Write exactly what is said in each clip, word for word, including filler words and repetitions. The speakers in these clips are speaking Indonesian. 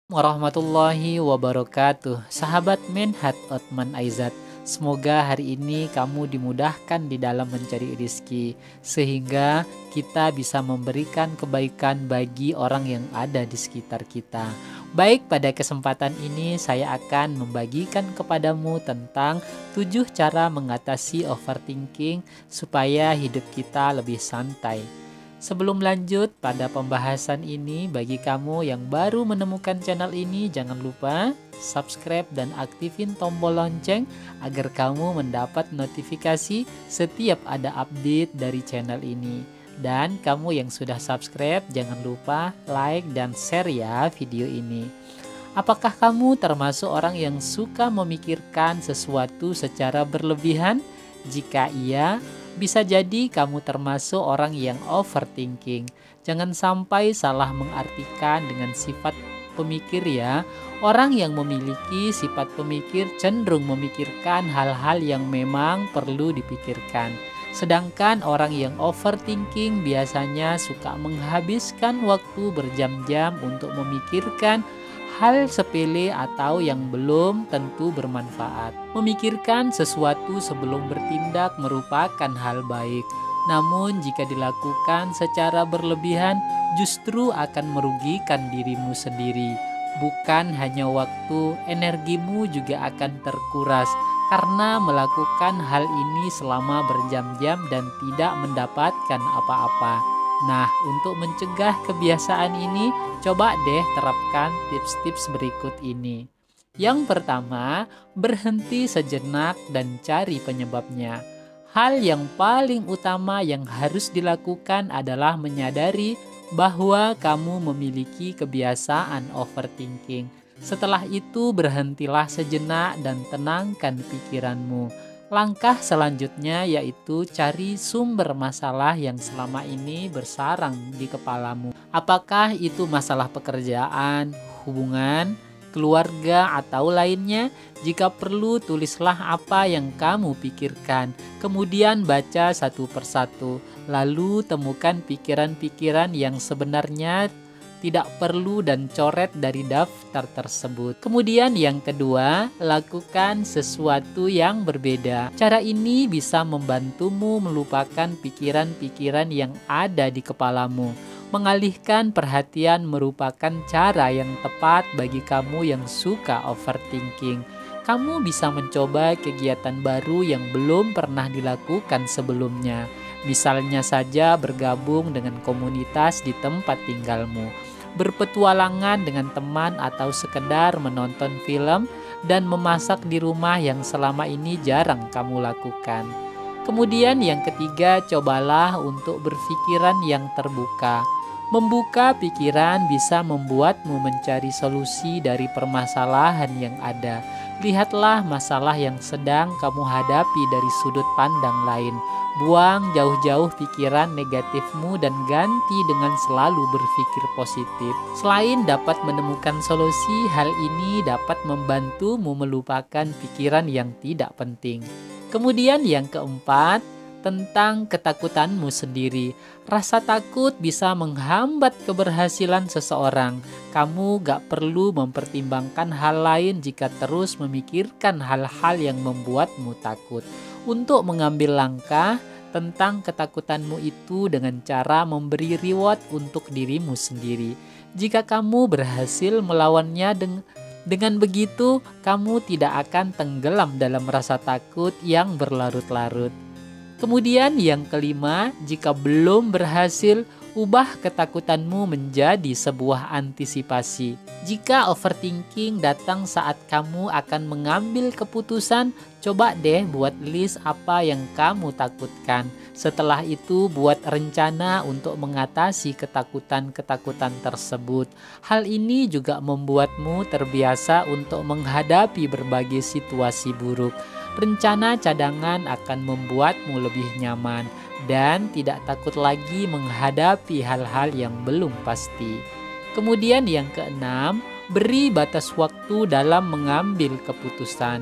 Warahmatullahi wabarakatuh. Sahabat Menhat Otman Aizat, semoga hari ini kamu dimudahkan di dalam mencari rezeki, sehingga kita bisa memberikan kebaikan bagi orang yang ada di sekitar kita. Baik, pada kesempatan ini saya akan membagikan kepadamu tentang tujuh cara mengatasi overthinking supaya hidup kita lebih santai. Sebelum lanjut pada pembahasan ini, bagi kamu yang baru menemukan channel ini, jangan lupa subscribe dan aktifin tombol lonceng agar kamu mendapat notifikasi setiap ada update dari channel ini. Dan kamu yang sudah subscribe, jangan lupa like dan share ya video ini. Apakah kamu termasuk orang yang suka memikirkan sesuatu secara berlebihan? Jika iya, bisa jadi kamu termasuk orang yang overthinking. Jangan sampai salah mengartikan dengan sifat pemikir ya. Orang yang memiliki sifat pemikir cenderung memikirkan hal-hal yang memang perlu dipikirkan. Sedangkan orang yang overthinking biasanya suka menghabiskan waktu berjam-jam untuk memikirkan hal sepele atau yang belum tentu bermanfaat. Memikirkan sesuatu sebelum bertindak merupakan hal baik. Namun jika dilakukan secara berlebihan justru akan merugikan dirimu sendiri. Bukan hanya waktu, energimu juga akan terkuras karena melakukan hal ini selama berjam-jam dan tidak mendapatkan apa-apa. Nah, untuk mencegah kebiasaan ini, coba deh terapkan tips-tips berikut ini. Yang pertama, berhenti sejenak dan cari penyebabnya. Hal yang paling utama yang harus dilakukan adalah menyadari bahwa kamu memiliki kebiasaan overthinking. Setelah itu, berhentilah sejenak dan tenangkan pikiranmu. Langkah selanjutnya yaitu cari sumber masalah yang selama ini bersarang di kepalamu. Apakah itu masalah pekerjaan, hubungan, keluarga, atau lainnya? Jika perlu, tulislah apa yang kamu pikirkan. Kemudian baca satu persatu. Lalu temukan pikiran-pikiran yang sebenarnya tidak perlu dan coret dari daftar tersebut. Kemudian yang kedua, lakukan sesuatu yang berbeda. Cara ini bisa membantumu melupakan pikiran-pikiran yang ada di kepalamu. Mengalihkan perhatian merupakan cara yang tepat bagi kamu yang suka overthinking. Kamu bisa mencoba kegiatan baru yang belum pernah dilakukan sebelumnya. Misalnya saja bergabung dengan komunitas di tempat tinggalmu, berpetualangan dengan teman, atau sekedar menonton film dan memasak di rumah yang selama ini jarang kamu lakukan. Kemudian yang ketiga, cobalah untuk berpikiran yang terbuka. Membuka pikiran bisa membuatmu mencari solusi dari permasalahan yang ada. Lihatlah masalah yang sedang kamu hadapi dari sudut pandang lain. Buang jauh-jauh pikiran negatifmu dan ganti dengan selalu berpikir positif. Selain dapat menemukan solusi, hal ini dapat membantumu melupakan pikiran yang tidak penting. Kemudian yang keempat, tentang ketakutanmu sendiri. Rasa takut bisa menghambat keberhasilan seseorang. Kamu gak perlu mempertimbangkan hal lain jika terus memikirkan hal-hal yang membuatmu takut. Untuk mengambil langkah tentang ketakutanmu itu dengan cara memberi reward untuk dirimu sendiri. Jika kamu berhasil melawannya dengan Dengan begitu, kamu tidak akan tenggelam dalam rasa takut yang berlarut-larut. Kemudian yang kelima, jika belum berhasil, ubah ketakutanmu menjadi sebuah antisipasi. Jika overthinking datang saat kamu akan mengambil keputusan, coba deh buat list apa yang kamu takutkan. Setelah itu, buat rencana untuk mengatasi ketakutan-ketakutan tersebut. Hal ini juga membuatmu terbiasa untuk menghadapi berbagai situasi buruk. Rencana cadangan akan membuatmu lebih nyaman dan tidak takut lagi menghadapi hal-hal yang belum pasti. Kemudian yang keenam, beri batas waktu dalam mengambil keputusan.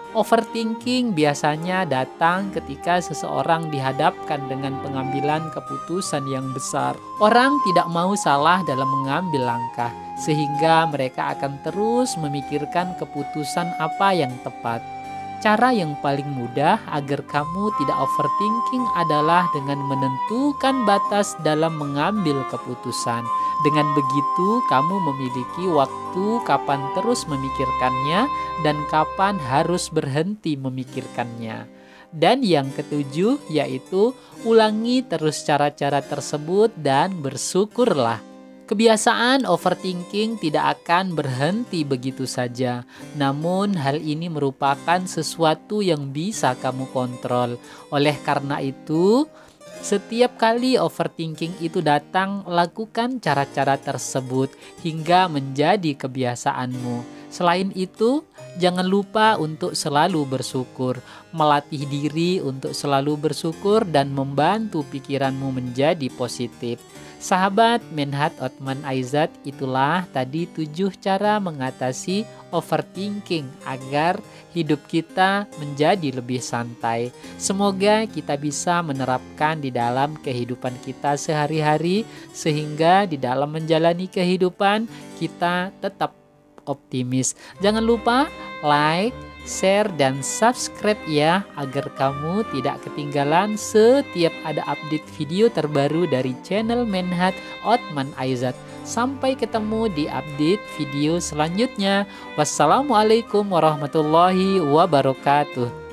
Overthinking biasanya datang ketika seseorang dihadapkan dengan pengambilan keputusan yang besar. Orang tidak mau salah dalam mengambil langkah, sehingga mereka akan terus memikirkan keputusan apa yang tepat. Cara yang paling mudah agar kamu tidak overthinking adalah dengan menentukan batas dalam mengambil keputusan. Dengan begitu, kamu memiliki waktu kapan terus memikirkannya dan kapan harus berhenti memikirkannya. Dan yang ketujuh yaitu ulangi terus cara-cara tersebut dan bersyukurlah. Kebiasaan overthinking tidak akan berhenti begitu saja, namun hal ini merupakan sesuatu yang bisa kamu kontrol. Oleh karena itu, setiap kali overthinking itu datang, lakukan cara-cara tersebut hingga menjadi kebiasaanmu. Selain itu, jangan lupa untuk selalu bersyukur, melatih diri untuk selalu bersyukur dan membantu pikiranmu menjadi positif. Sahabat Menhat Othman Aizat, itulah tadi tujuh cara mengatasi overthinking agar hidup kita menjadi lebih santai. Semoga kita bisa menerapkan di dalam kehidupan kita sehari-hari sehingga di dalam menjalani kehidupan kita tetap optimis. Jangan lupa like, share, dan subscribe ya, agar kamu tidak ketinggalan setiap ada update video terbaru dari channel Menhat Othman Aizat. Sampai ketemu di update video selanjutnya. Wassalamualaikum warahmatullahi wabarakatuh.